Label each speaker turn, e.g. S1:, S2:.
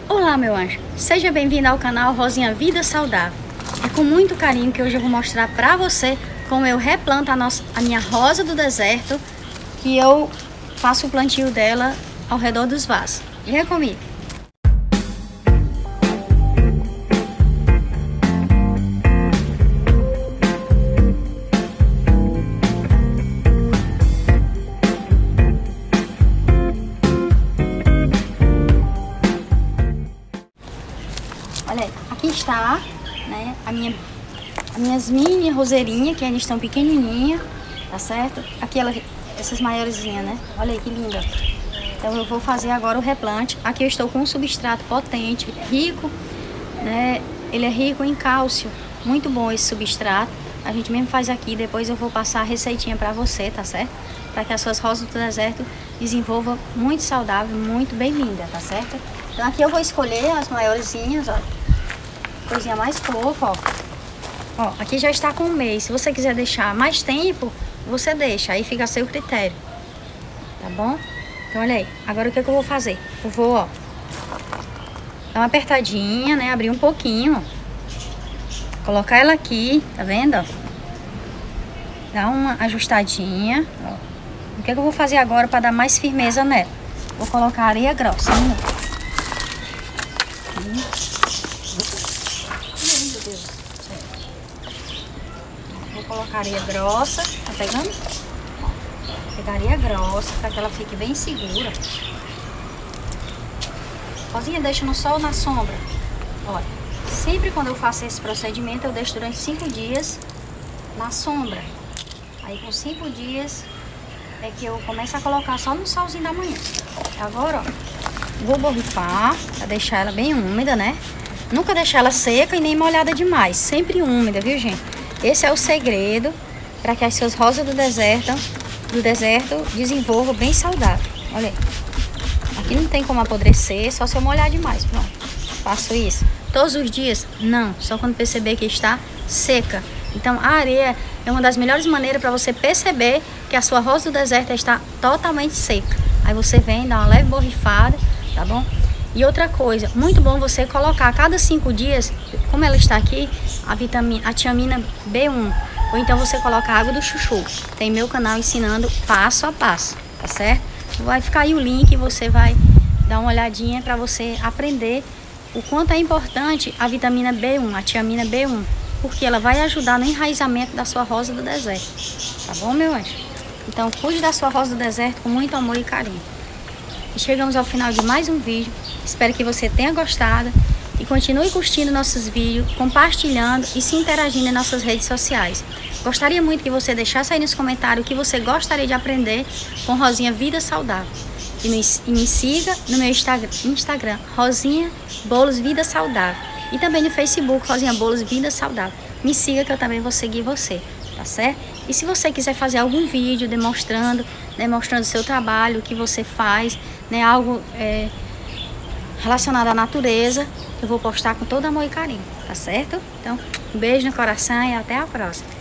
S1: Olá, meu anjo, seja bem-vindo ao canal Rosinha Vida Saudável. É com muito carinho que hoje eu vou mostrar pra você como eu replanto a minha rosa do deserto, que eu faço o plantio dela ao redor dos vasos. Vem comigo. Olha aí, aqui está, né, as minhas mini roseirinhas, que ainda estão pequenininhas, tá certo? Aqui essas maiorzinhas, né? Olha aí que linda. Então eu vou fazer agora o replante. Aqui eu estou com um substrato potente, rico, né? Ele é rico em cálcio, muito bom esse substrato. A gente mesmo faz aqui, depois eu vou passar a receitinha pra você, tá certo? Para que as suas rosas do deserto desenvolvam muito saudável, muito bem linda, tá certo? Então aqui eu vou escolher as maiorzinhas, ó. Coisinha mais fofa, ó. Ó, aqui já está com um mês. Se você quiser deixar mais tempo, você deixa. Aí fica a seu critério. Tá bom? Então, olha aí. Agora o que eu vou fazer? Eu vou, ó, dar uma apertadinha, né? Abrir um pouquinho, ó. Colocar ela aqui, tá vendo, ó? Dar uma ajustadinha, ó. O que eu vou fazer agora para dar mais firmeza nela? Vou colocar areia grossa, né? Vou colocar areia grossa, tá pegando? Vou pegar areia grossa para que ela fique bem segura. Rosinha, deixa no sol ou na sombra? Olha, sempre quando eu faço esse procedimento, eu deixo durante 5 dias na sombra. Aí com 5 dias é que eu começo a colocar só no solzinho da manhã. Agora, ó, vou borrifar para deixar ela bem úmida, né? Nunca deixar ela seca e nem molhada demais, sempre úmida, viu, gente? Esse é o segredo para que as suas rosas do deserto desenvolvam bem saudável. Olha aí. Aqui não tem como apodrecer, só se eu molhar demais. Pronto. Faço isso. Todos os dias? Não. Só quando perceber que está seca. Então, a areia é uma das melhores maneiras para você perceber que a sua rosa do deserto está totalmente seca. Aí você vem, dá uma leve borrifada, tá bom? E outra coisa, muito bom você colocar a cada 5 dias, como ela está aqui, a tiamina B1. Ou então você coloca a água do chuchu. Tem meu canal ensinando passo a passo, tá certo? Vai ficar aí o link e você vai dar uma olhadinha para você aprender o quanto é importante a vitamina B1, a tiamina B1. Porque ela vai ajudar no enraizamento da sua rosa do deserto. Tá bom, meu anjo? Então cuide da sua rosa do deserto com muito amor e carinho. E chegamos ao final de mais um vídeo. Espero que você tenha gostado e continue curtindo nossos vídeos, compartilhando e se interagindo em nossas redes sociais. Gostaria muito que você deixasse aí nos comentários o que você gostaria de aprender com Rosinha Vida Saudável. E me siga no meu Instagram, Rosinha Bolos Vida Saudável. E também no Facebook, Rosinha Bolos Vida Saudável. Me siga que eu também vou seguir você, tá certo? E se você quiser fazer algum vídeo demonstrando o seu trabalho, o que você faz, né, algo relacionado à natureza, eu vou postar com todo amor e carinho, tá certo? Então, um beijo no coração e até a próxima.